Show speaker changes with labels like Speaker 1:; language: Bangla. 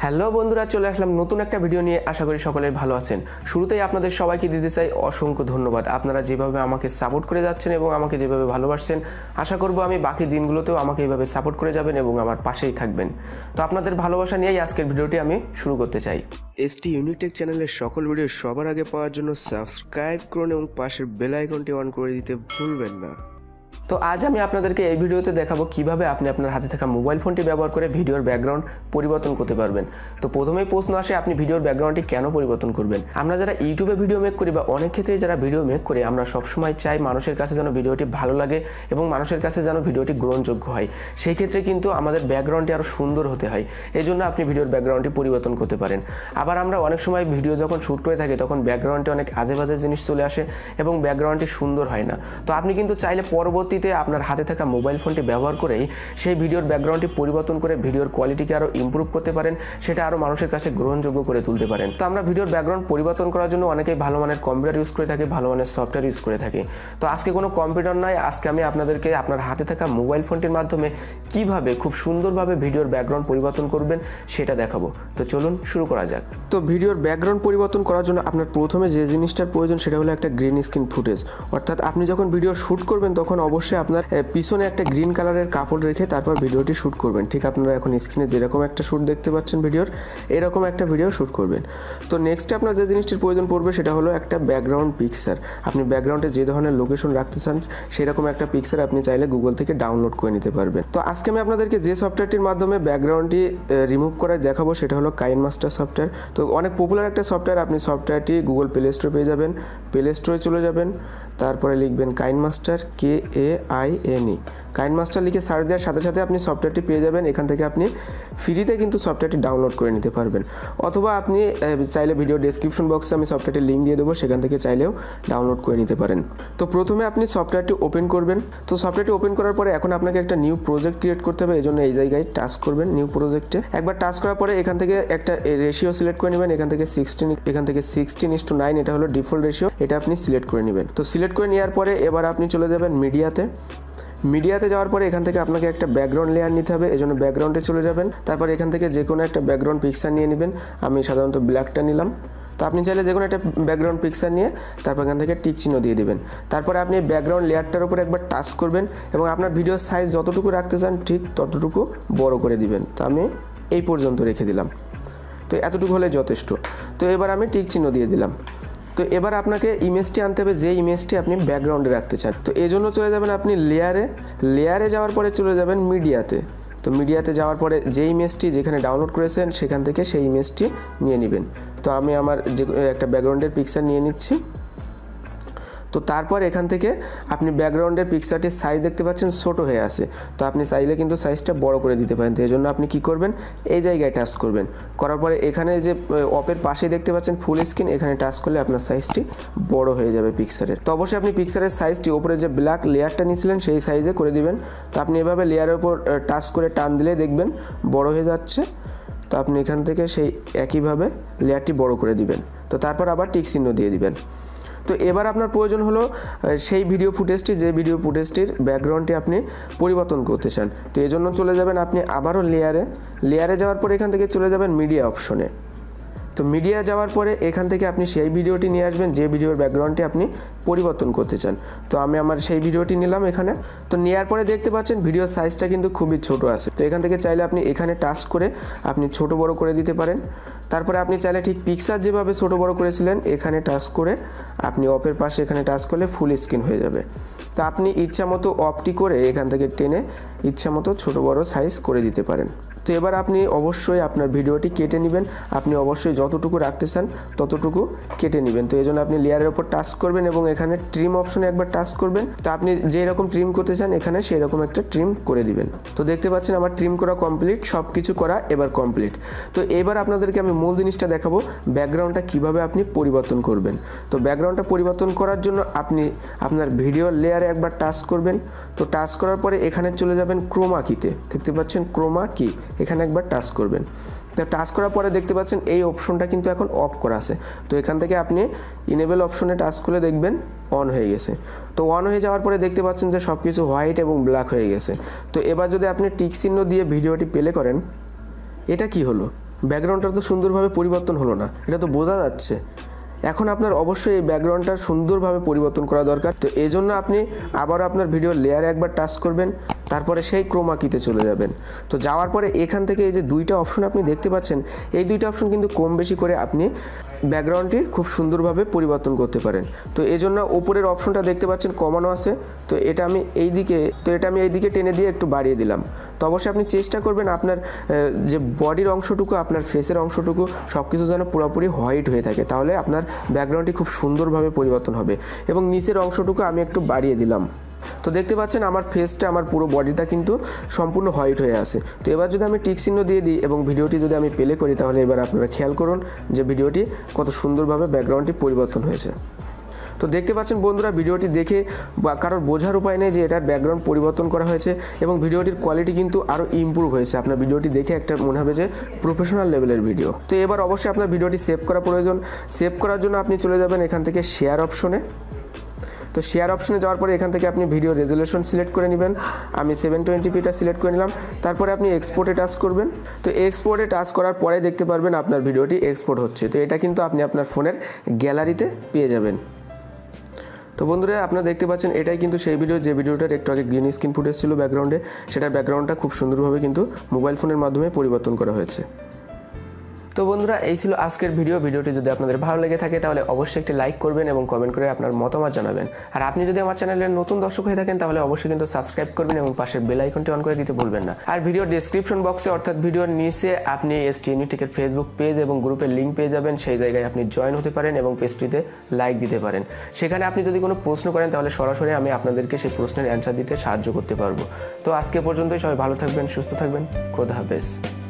Speaker 1: হ্যালো বন্ধুরা, চলে আসলাম নতুন একটা ভিডিও নিয়ে। আশা করি সকলেই ভালো আছেন। শুরুতেই আপনাদের সবাইকে দিতে চাই অসংখ্য ধন্যবাদ। আপনারা যেভাবে আমাকে সাপোর্ট করে যাচ্ছেন এবং আমাকে যেভাবে ভালোবাসছেন, আশা করব আমি বাকি দিনগুলোতেও আমাকে এইভাবে সাপোর্ট করে যাবেন এবং আমার পাশেই থাকবেন। তো আপনাদের ভালোবাসা নিয়েই আজকের ভিডিওটি আমি শুরু করতে চাই। এসটি ইউনিটেক চ্যানেলের সকল ভিডিও সবার আগে পাওয়ার জন্য সাবস্ক্রাইব করুন এবং পাশের বেল আইকনটি অন করে দিতে ভুলবেন না। তো আজ আমি আপনাদেরকে এই ভিডিওতে দেখাবো কিভাবে আপনি আপনার হাতে থাকা মোবাইল ফোনটি ব্যবহার করে ভিডিওর ব্যাকগ্রাউন্ড পরিবর্তন করতে পারবেন। তো প্রথমেই প্রশ্ন আসে, আপনি ভিডিওর ব্যাকগ্রাউন্ডটি কেন পরিবর্তন করবেন? আমরা যারা ইউটিউবে ভিডিও মেক করি বা অনেক ক্ষেত্রেই যারা ভিডিও মেক করি, আমরা সবসময় চাই মানুষের কাছে যেন ভিডিওটি ভালো লাগে এবং মানুষের কাছে যেন ভিডিওটি গ্রহণযোগ্য হয়। সেই ক্ষেত্রে কিন্তু আমাদের ব্যাকগ্রাউন্ডটি আরও সুন্দর হতে হয়। এই জন্য আপনি ভিডিওর ব্যাকগ্রাউন্ডটি পরিবর্তন করতে পারেন। আবার আমরা অনেক সময় ভিডিও যখন শ্যুট করে থাকি তখন ব্যাকগ্রাউন্ডে অনেক আজে বাজে জিনিস চলে আসে এবং ব্যাকগ্রাউন্ডটি সুন্দর হয় না। তো আপনি কিন্তু চাইলে পরবর্তীতে আপনার হাতে থাকা মোবাইল ফোনটি ব্যবহার করেই সেই ভিডিওর ব্যাকগ্রাউন্ডটি পরিবর্তন করে ভিডিওর কোয়ালিটিকে আরও ইমপ্রুভ করতে পারেন, সেটা আরও মানুষের কাছে গ্রহণযোগ্য করে তুলতে পারেন। তো আমরা ভিডিওর ব্যাকগ্রাউন্ড পরিবর্তন করার জন্য অনেকেই ভালো মানের কম্পিউটার ইউজ করে থাকি, ভালো মানের সফটওয়্যার ইউজ করে থাকি। তো আজকে কোনো কম্পিউটার নয়, আজকে আমি আপনাদেরকে আপনার হাতে থাকা মোবাইল ফোনটির মাধ্যমে কিভাবে খুব সুন্দরভাবে ভিডিওর ব্যাকগ্রাউন্ড পরিবর্তন করবেন সেটা দেখাবো। তো চলুন শুরু করা যাক। তো ভিডিওর ব্যাকগ্রাউন্ড পরিবর্তন করার জন্য আপনার প্রথমে যে জিনিসটার প্রয়োজন সেটা হলো একটা গ্রিন স্ক্রিন ফুটেজ। অর্থাৎ আপনি যখন ভিডিও শ্যুট করবেন তখন অবশ্যই আপনার পিছনে একটা গ্রিন কালারের কাপড় রেখে তারপর ভিডিওটি শ্যুট করবেন। ঠিক আপনারা এখন স্ক্রিনে যেরকম একটা শ্যুট দেখতে পাচ্ছেন ভিডিওর, এরকম একটা ভিডিও শ্যুট করবেন। তো নেক্সটে আপনার যে জিনিসটির প্রয়োজন পড়বে সেটা হলো একটা ব্যাকগ্রাউন্ড পিকচার। আপনি ব্যাকগ্রাউন্ডে যে ধরনের লোকেশন রাখতে চান সেরকম একটা পিকচার আপনি চাইলে গুগল থেকে ডাউনলোড করে নিতে পারবেন। তো আজকে আমি আপনাদেরকে যে সফটওয়্যারটির মাধ্যমে ব্যাকগ্রাউন্ডটি রিমুভ করে দেখাবো সেটা হলো কাইনমাস্টার সফটওয়্যার। তো অনেক পপুলার একটা সফটওয়্যার। আপনি সফটওয়্যারটি গুগল প্লে স্টোরে পেয়ে যাবেন। প্লে স্টোরে চলে যাবেন, তারপরে লিখবেন কাইনমাস্টার, KAINE। কাইনমাস্টার লিখে সার্চ দেওয়ার সাথে সাথে আপনি সফটওয়্যারটি পেয়ে যাবেন। এখান থেকে আপনি ফ্রিতে কিন্তু সফটওয়্যারটি ডাউনলোড করে নিতে পারবেন, অথবা আপনি চাইলে ভিডিও ডেসক্রিপশন বক্সে আমি সফটওয়্যারটির লিঙ্ক দিয়ে দেবো, সেখান থেকে চাইলেও ডাউনলোড করে নিতে পারেন। তো প্রথমে আপনি সফটওয়্যারটি ওপেন করবেন। তো সফটওয়্যারটি ওপেন করার পরে এখন আপনাকে একটা নিউ প্রজেক্ট ক্রিয়েট করতে হবে। এই জন্য এই জায়গায় টাচ করবেন, নিউ প্রজেক্টে একবার টাচ করার পরে এখান থেকে একটা রেশিও সিলেক্ট করে নেবেন। এখান থেকে 16:9 এটা হলো ডিফল্ট রেশিও, এটা আপনি সিলেক্ট করে নেবেন। তো সিলেক্ট করে নেওয়ার পরে এবার আপনি চলে যাবেন মিডিয়াতে যাওয়ার পরে এখান থেকে আপনাকে একটা ব্যাকগ্রাউন্ড লেয়ার নিতে হবে। এই জন্য ব্যাকগ্রাউন্ডে চলে যাবেন, তারপর এখান থেকে যে কোনো একটা ব্যাকগ্রাউন্ড পিকচার নিয়ে নেবেন। আমি সাধারণত ব্ল্যাকটা নিলাম। তো আপনি চাইলে যে কোনো একটা ব্যাকগ্রাউন্ড পিকচার নিয়ে তারপর এখান থেকে টিক চিহ্ন দিয়ে দেবেন। তারপরে আপনি ব্যাকগ্রাউন্ড লেয়ারটার উপর একবার টাচ করবেন এবং আপনার ভিডিওর সাইজ যতটুকু রাখতে চান ঠিক ততটুকু বড় করে দিবেন। তো আমি এই পর্যন্ত রেখে দিলাম। তো এতটুকু হলে যথেষ্ট। তো এবার আমি টিক চিহ্ন দিয়ে দিলাম। তো এবার আপনাকে ইমেজটি আনতে হবে, যে ইমেজটি আপনি ব্যাকগ্রাউন্ডে রাখতে চান। তো এই জন্য চলে যাবেন আপনি লেয়ারে যাওয়ার পরে চলে যাবেন মিডিয়াতে। তো মিডিয়াতে যাওয়ার পরে যে ইমেজটি যেখানে ডাউনলোড করেছেন সেখান থেকে সেই ইমেজটি নিয়ে নেবেন। তো আমি আমার যে একটা ব্যাকগ্রাউন্ডের পিকচার নিয়ে নিচ্ছি। তো তারপর এখান থেকে আপনি ব্যাকগ্রাউন্ডের পিকচারটির সাইজ দেখতে পাচ্ছেন ছোটো হয়ে আছে। তো আপনি চাইলে কিন্তু সাইজটা বড় করে দিতে পারেন। তো এই জন্য আপনি কী করবেন, এই জায়গায় টাচ করবেন। করার পরে এখানে যে অপের পাশে দেখতে পাচ্ছেন ফুল স্ক্রিন, এখানে টাচ করলে আপনার সাইজটি বড় হয়ে যাবে পিকচারের। তো অবশ্যই আপনি পিকচারের সাইজটি ওপরে যে ব্ল্যাক লেয়ারটা নিয়েছিলেন সেই সাইজে করে দিবেন। তো আপনি এভাবে লেয়ারের উপর টাচ করে টান দিলে দেখবেন বড় হয়ে যাচ্ছে। তো আপনি এখান থেকে সেই একইভাবে লেয়ারটি বড় করে দিবেন। তো তারপর আবার টিক চিহ্ন দিয়ে দিবেন। তো এবার আপনার প্রয়োজন হলো সেই ভিডিও ফুটেজটি, যে ভিডিও ফুটেজটির ব্যাকগ্রাউন্ডটি আপনি পরিবর্তন করতে চান। তো এই জন্য চলে যাবেন আপনি আবারও লেয়ারে যাওয়ার পরে এখান থেকে চলে যাবেন মিডিয়া অপশনে। তো মিডিয়া যাওয়ার পরে এখান থেকে আপনি সেই ভিডিওটি নিয়ে আসবেন যে ভিডিওর ব্যাকগ্রাউন্ডটি আপনি পরিবর্তন করতে চান। তো আমি আমার সেই ভিডিওটি নিলাম এখানে। তো নেওয়ার পরে দেখতে পাচ্ছেন ভিডিওর সাইজটা কিন্তু খুবই ছোট আছে। তো এখান থেকে চাইলে আপনি এখানে টাচ করে আপনি ছোট বড় করে দিতে পারেন। তারপরে আপনি চাইলে ঠিক পিকচার যেভাবে ছোট বড় করেছিলেন এখানে টাচ করে আপনি অপের পাশে এখানে টাচ করলে ফুল স্ক্রিন হয়ে যাবে। তো আপনি ইচ্ছা মতো অপটি করে এখান থেকে টেনে ইচ্ছা মতো ছোটো বড়ো সাইজ করে দিতে পারেন। তো এবার আপনি অবশ্যই আপনার ভিডিওটি কেটে নেবেন। আপনি অবশ্যই যতটুকু রাখতে চান ততটুকু কেটে নেবেন। তো এই জন্য আপনি লেয়ারের ওপর টাচ করবেন এবং এখানে ট্রিম অপশনে একবার টাচ করবেন। তো আপনি যে রকম ট্রিম করতে চান এখানে সেই রকম একটা ট্রিম করে দিবেন। তো দেখতে পাচ্ছেন আমার ট্রিম করা কমপ্লিট, সব কিছু করা এবার কমপ্লিট। তো এবার আপনাদেরকে আমি মূল জিনিসটা দেখাবো, ব্যাকগ্রাউন্ডটা কিভাবে আপনি পরিবর্তন করবেন। তো ব্যাকগ্রাউন্ডটা পরিবর্তন করার জন্য আপনি আপনার ভিডিও লেয়ারে একবার টাচ করবেন। তো টাচ করার পরে এখানে চলে যাবেন ক্রোমা কিতে, দেখতে পাচ্ছেন ক্রোমা কি, এখানে একবার টাচ করবেন। তো টাচ করার পরে দেখতে পাচ্ছেন এই অপশনটা কিন্তু এখন অফ করা আছে। তো এখান থেকে আপনি ইনেবল অপশনে টাচ করে দেখবেন অন হয়ে গেছে। তো অন হয়ে যাওয়ার পরে দেখতে পাচ্ছেন যে সব কিছু হোয়াইট এবং ব্ল্যাক হয়ে গেছে। তো এবার যদি আপনি টিক চিহ্ন দিয়ে ভিডিওটি প্লে করেন, এটা কি হলো? ব্যাকগ্রাউন্ডটা তো সুন্দরভাবে পরিবর্তন হলো না, এটা তো বোঝা যাচ্ছে। এখন আপনার অবশ্যই এই ব্যাকগ্রাউন্ডটা সুন্দরভাবে পরিবর্তন করা দরকার। তো এই জন্য আপনি আবার আপনার ভিডিও লেয়ারে একবার টাচ করবেন, তারপরে সেই ক্রোমা কিতে চলে যাবেন। তো যাওয়ার পরে এখান থেকে এই যে দুইটা অপশন আপনি দেখতে পাচ্ছেন, এই দুইটা অপশন কিন্তু কম বেশি করে আপনি ব্যাকগ্রাউন্ডটি খুব সুন্দরভাবে পরিবর্তন করতে পারেন। তো এই জন্য উপরের অপশনটা দেখতে পাচ্ছেন কমানো আছে, তো এটা আমি এই দিকে টেনে দিয়ে একটু বাড়িয়ে দিলাম। তো অবশ্যই আপনি চেষ্টা করবেন আপনার যে বডির অংশটুকু, আপনার ফেসের অংশটুকু সব কিছু যেন পুরোপুরি হোয়াইট হয়ে থাকে, তাহলে আপনার ব্যাকগ্রাউন্ডটি খুব সুন্দরভাবে পরিবর্তন হবে। এবং নিচের অংশটুকু আমি একটু বাড়িয়ে দিলাম। তো দেখতে পাচ্ছেন আমার ফেসটা, আমার পুরো বডিটা কিন্তু সম্পূর্ণ হোয়াইট হয়ে আছে। তো এবার যদি আমি টিক চিহ্ন দিয়ে দিই এবং ভিডিওটি যদি আমি প্লে করি, তাহলে এবার আপনারা খেয়াল করুন যে ভিডিওটি কত সুন্দরভাবে ব্যাকগ্রাউন্ডটি পরিবর্তন হয়েছে। তো দেখতে পাচ্ছেন বন্ধুরা, ভিডিওটি দেখে বা কারোর বোঝার উপায় নেই যে এটার ব্যাকগ্রাউন্ড পরিবর্তন করা হয়েছে এবং ভিডিওটির কোয়ালিটি কিন্তু আরও ইমপ্রুভ হয়েছে। আপনার ভিডিওটি দেখে একটা মনে হবে যে প্রফেশনাল লেভেলের ভিডিও। তো এবার অবশ্যই আপনার ভিডিওটি সেভ করা প্রয়োজন। সেভ করার জন্য আপনি চলে যাবেন এখান থেকে শেয়ার অপশনে। তো শেয়ার অপশনে যাওয়ার পরে এখান থেকে আপনি ভিডিও রেজুলেশন সিলেক্ট করে নেবেন। আমি 720pটা সিলেক্ট করে নিলাম। তারপরে আপনি এক্সপোর্টে টাচ করবেন। তো এক্সপোর্টে টাচ করার পরে দেখতে পারবেন আপনার ভিডিওটি এক্সপোর্ট হচ্ছে। তো এটা কিন্তু আপনি আপনার ফোনের গ্যালারিতে পেয়ে যাবেন। তো বন্ধুরা, আপনারা দেখতে পাচ্ছেন এটাই কিন্তু সেই ভিডিও যে ভিডিওটার একটু আগে গ্রিন স্ক্রিন ফুটেজ ছিল ব্যাকগ্রাউন্ডে, সেটার ব্যাকগ্রাউন্ডটা খুব সুন্দরভাবে কিন্তু মোবাইল ফোনের মাধ্যমে পরিবর্তন করা হয়েছে। তো বন্ধুরা, এই ছিল আজকের ভিডিওটি যদি আপনাদের ভালো লেগে থাকে তাহলে অবশ্যই একটি লাইক করবেন এবং কমেন্ট করে আপনার মতামত জানাবেন। আর আপনি যদি আমার চ্যানেলের নতুন দর্শক হয়ে থাকেন তাহলে অবশ্যই কিন্তু সাবস্ক্রাইব করবেন এবং পাশের বেল আইকনটি অন করে দিতে ভুলবেন না। আর ভিডিওর ডেসক্রিপশন বক্সে অর্থাৎ ভিডিওর নিচে আপনি এসটি ইউনিটেকের ফেসবুক পেজ এবং গ্রুপের লিঙ্ক পেয়ে যাবেন। সেই জায়গায় আপনি জয়েন হতে পারেন এবং পেজটিতে লাইক দিতে পারেন। সেখানে আপনি যদি কোনো প্রশ্ন করেন তাহলে সরাসরি আমি আপনাদেরকে সেই প্রশ্নের অ্যান্সার দিতে সাহায্য করতে পারবো। তো আজকে পর্যন্তই, সবাই ভালো থাকবেন, সুস্থ থাকবেন, খোদা হাফেজ।